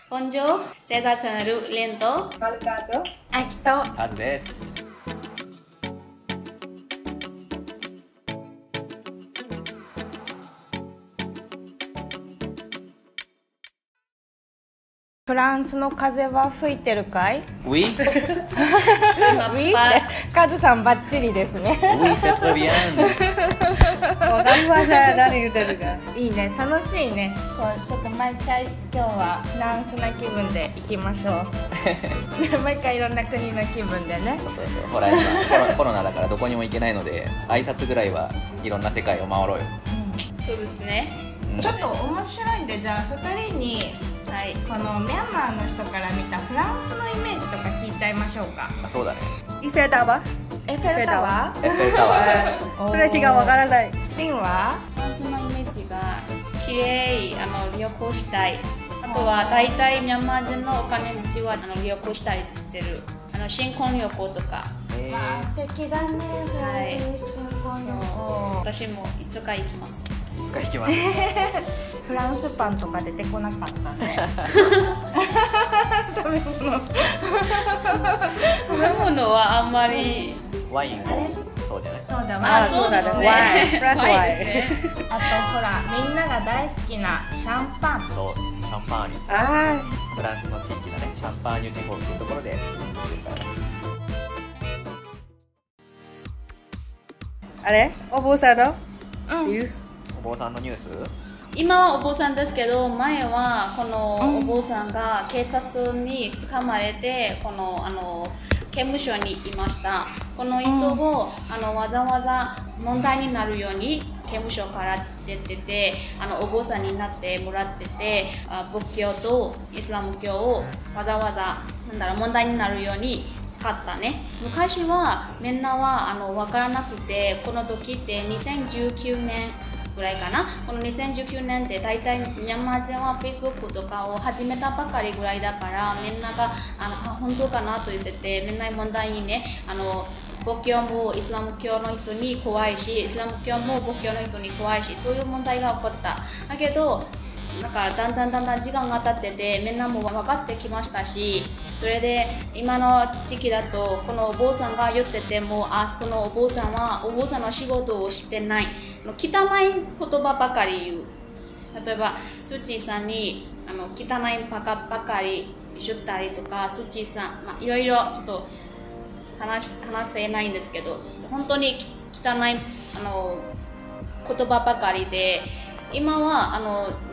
Bonjour, saya Saru Lento. Marcato. Akito. カズです。 フランスの風は吹いてるかい？ ウィー Oui カズさんバッチリですね。 ウィーセットビアン。 わかりません。何言ってるか。 いいね、楽しいね。そうちょっと毎回今日はフランスな気分で行きましょう。毎回いろんな国の気分でね。 そうそうそう。ほら今コロナだからどこにも行けないので、挨拶ぐらいはいろんな世界を回ろうよ。 そうですね。 うんちょっと面白いんで、じゃあ2人にはい。 このミャンマーの人から見たフランスのイメージとか聞いちゃいましょうか。 あ、そうだね。 イフェルタワエッフェルタワエッフェルタワー。 ー？ それしかわからない。 リンは？ フランスのイメージが綺麗、旅行したい。あとは大体ミャンマー人のお金持ちは旅行したりしてる。新婚旅行とか。 わあ素敵だね。フランスに新婚旅行。 私もいつか行きます。 いつか行きます。 フランスパンとか出てこなかったね。食べ物。 食べ物はあんまり。 ワインもそうじゃない。 そうだわ。 あ、そうですね。 ワインワインですね。 あとほらみんなが大好きなシャンパン。 そう、シャンパーニュ。 あフランスの地域だね。シャンパーニュ地方っていうところで作るからね。 あれお坊さんのうん。 ニュース。 お坊さんのニュース？ 今はお坊さんですけど、前はこのお坊さんが警察に捕まれて、この刑務所にいました。この人をわざわざ問題になるように刑務所から出てて、お坊さんになってもらってて、仏教とイスラム教をわざわざ問題になるように使ったね。昔はみんなは分からなくて、この時って2019年ぐらいかな。この2019年って大体ミャンマー人は Facebook とかを始めたばかりぐらいだから、みんなが本当かなと言ってて、みんな問題にね、仏教もイスラム教の人に怖いし、イスラム教も仏教の人に怖いし、そういう問題が起こった。だけどなんかだんだん時間が経ってて、みんなも分かってきましたし、それで今の時期だとこのお坊さんが言ってても、そこのお坊さんはお坊さんの仕事をしてない、汚い言葉ばかり言う。例えばスーチーさんに汚いバカばかり言ったりとか、スーチーさん、いろいろちょっと話せないんですけど、本当に汚い言葉ばかりで、今は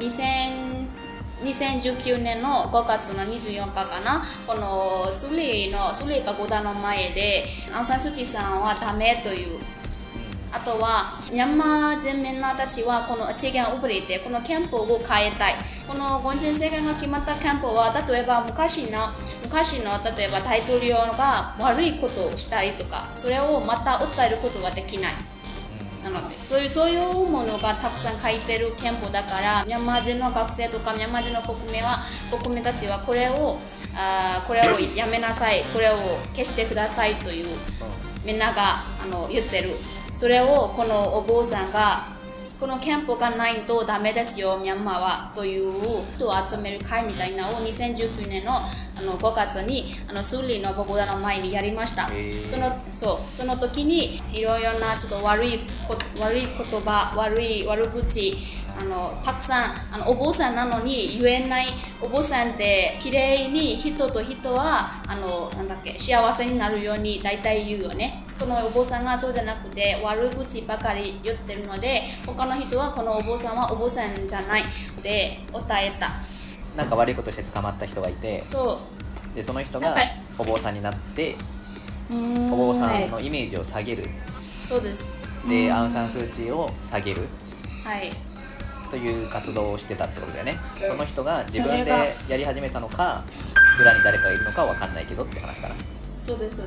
2019年の5月の24日かな、このスリパゴダの前でアウン・サン・スー・チーさんはダメという。あとはミャンマー人みんなたちはこの知見を遅れてこの憲法を変えたい。この軍人政権が決まった憲法は、例えば昔の例えば大統領が悪いことをしたりとか、それをまた訴えることはできない。なのでそういうものがたくさん書いてる憲法だから、ミャンマー人の学生とかミャンマー人の国民たちはこれをやめなさい、これを消してくださいというみんなが言ってる。それをこのお坊さんが、この憲法がないとダメですよミャンマーはという人を集める会みたいなのを2019年の5月にスーリーのボゴダの前にやりました。その時にいろいろなちょっと悪い言葉、悪口たくさんお坊さんなのに言えない。お坊さんって綺麗に人と人は幸せになるように大体言うよね。このお坊さんがそうじゃなくて悪口ばかり言ってるので、他の人はこのお坊さんはお坊さんじゃないで訴えた。 なんか悪いことして捕まった人がいて、でその人がお坊さんになって、お坊さんのイメージを下げる。 そうです。 でアウン・サン・スー・チーを下げる。 はい。 という活動をしてたってことだよね。その人が自分でやり始めたのか、裏に誰かがいるのかわかんないけどって話かな。 そうです。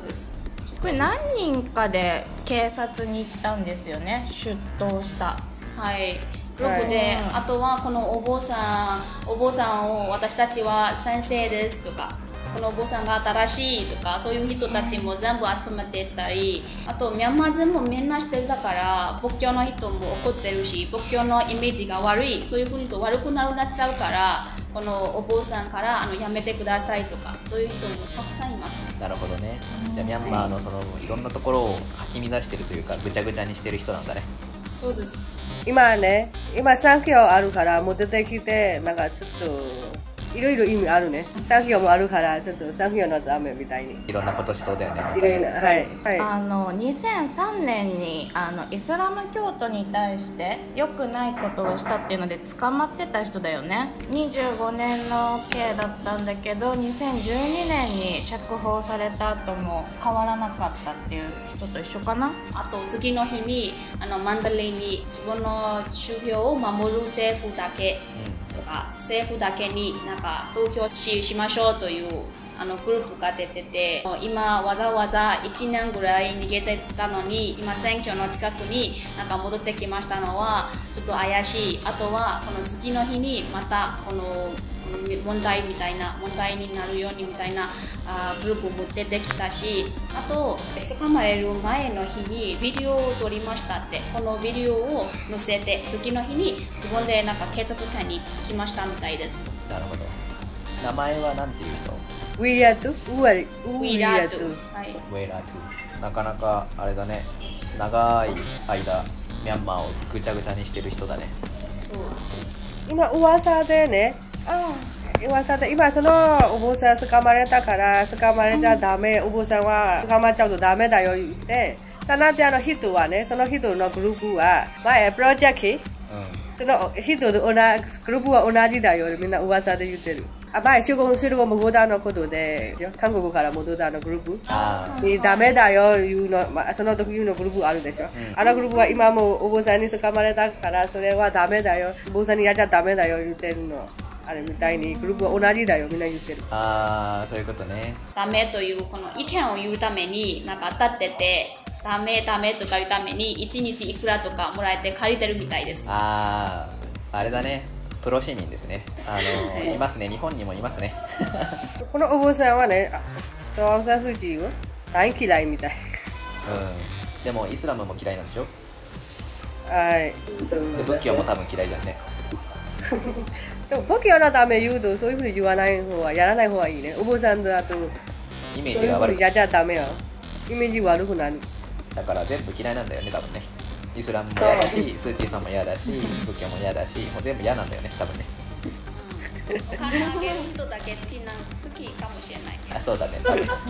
これ何人かで警察に行ったんですよね。出頭した。 はい。グループで、あとはこのお坊さんを私たちは先生ですとか、このお坊さんが新しいとか、そういう人たちも全部集めてたり、あとミャンマー人もみんな知ってるだから仏教の人も怒ってるし、仏教のイメージが悪い、そういうふうにと悪くなっちゃうから、 このお坊さんからやめてくださいとかという人もたくさんいますね。 なるほどね。じゃあミャンマーのいろんなところをかき乱してるというかぐちゃぐちゃにしてる人なんだね。 そうです。 今3キロあるからもう出てきてなんかちょっといろいろ意味あるね。3キロもあるからちょっと3キロのダメみたいにいろんなことしそうだよね。 いろいろはい 2003年にイスラム教徒に対して良くないことをしたっていうので捕まってた人だよね。25年の刑だったんだけど2012年に釈放された後も変わらなかったっていう人と一緒かな。 あと次の日にマンダレーに自分の宗教を守る政府だけとか、政府だけに投票しましょうというグループが出てて、今わざわざ1年ぐらい逃げてたのに今選挙の近くに戻ってきましたのはちょっと怪しい。あとはこの次の日にまたこの問題になるようにみたいなグループも出てきたし、あと捕まれる前の日にビデオを撮りましたって、このビデオを載せて次の日に自分で警察官に来ましたみたいです。 なるほど。名前はなんていう人？ ウィラトゥウィラトゥ、はい、 ウィラトゥ。なかなかあれだね、長い間ミャンマーをぐちゃぐちゃにしてる人だね。 そうです。 今噂でね、今そのお坊さん捕まれたから捕まれちゃダメ、お坊さんは捕まっちゃうとダメだよ言って、その人はね、その人のグループは前プロジェクト、その人とグループは同じだよみんな噂で言ってる。前中国戻ったのことで韓国から戻ったグループにダメだよいうの、その時のグループあるでしょ、あのグループは今もお坊さんに捕まれたからそれはダメだよ、お坊さんにやっちゃダメだよ言ってるのあれみたいにグループは同じだよみんな言ってる。 そういうことね。 ダメというこの意見を言うために当たっててダメとか言うために1日いくらとかもらえて借りてるみたいです。 あれだね、プロ市民ですね。いますね、日本にもいますね。 このお坊さんはね、アウンサンスーチーを大嫌いみたい。 でもイスラムも嫌いなんでしょ。 はい。 で仏教も多分嫌いだよね。 でも仏教のため言うとそういうふうに言わない方はやらない方がいいね。お坊さんだとイメージが悪くやっちゃダメよ。イメージ悪くなる。だから全部嫌いなんだよね多分ね。イスラムも嫌だし、スーチーさんも嫌だし、仏教も嫌だし、もう全部嫌なんだよね多分ね。 お金あげる人だけ好きかもしれない。 そうだね。 彼が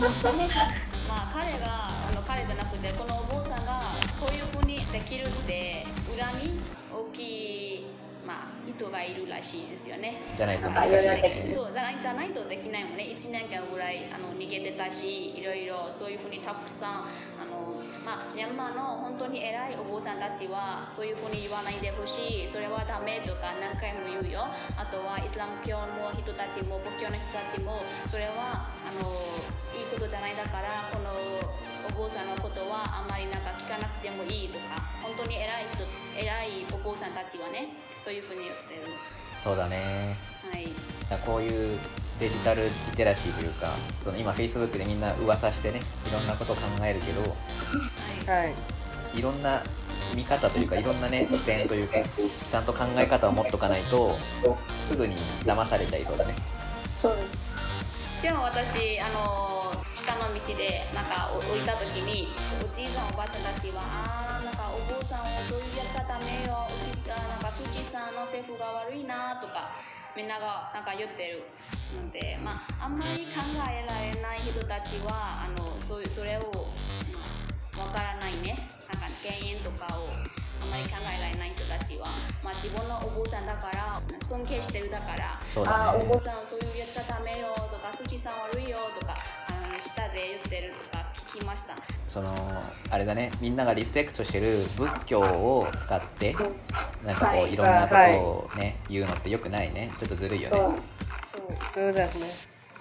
彼じゃなくてこのお坊さんがこういうふうにできるって裏に大きい人がいるらしいですよね。 じゃないと難しいね。 そうじゃないとできないもんね。1年間ぐらい逃げてたし、いろいろそういうふうにたくさんミャンマーの本当に偉いお坊さんたちはそういうふうに言わないでほしい、それはダメとか何回も言うよ。あとはイスラム教の人たちも仏教の人たちもそれはいいことじゃない。だからこのお坊さんのことはあまり聞かなくてもいいとか、本当に偉いお坊さんたちはねそういうふうに言ってる。 そうだね。 はい。 こういうデジタルリテラシーというか、今 Facebook でみんな噂してね、いろんなことを考えるけど、いろんな見方というかいろんなね視点というかちゃんと考え方を持っとかないとすぐに騙されちゃいそうだね。 そうです。今日私下の道で降りた時におじいさんおばあちゃんたちはお坊さんをそういうやっちゃダメよ、スーチーさんの政府が悪いなとかみんなが言ってるので、あんまり考えられない人たちはそれをわからないね、原因とかをあんまり考えられない人たちは、自分のお坊さんだから尊敬してるだから、お坊さんそういうやっちゃダメよとかスーチーさん悪いよとか下で言ってるとか聞きました。 あれだね、みんながリスペクトしてる仏教を使っていろんなことをね、言うのってよくないね。ちょっとずるいよね。 そうですね。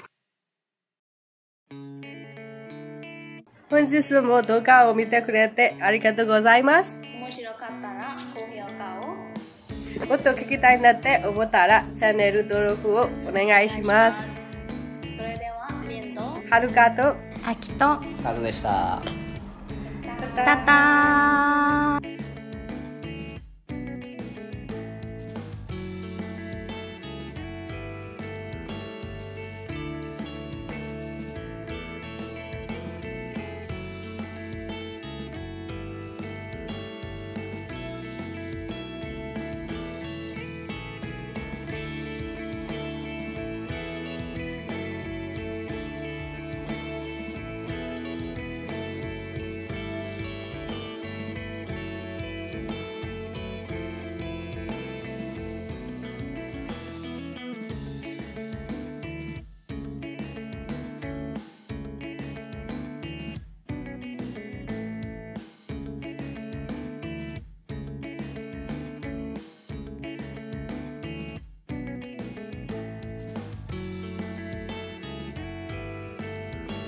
本日も動画を見てくれてありがとうございます。 面白かったら高評価を。 もっと聞きたいなって思ったらチャンネル登録をお願いします。 それではリンとはるかとあきとカズでした。 タターン。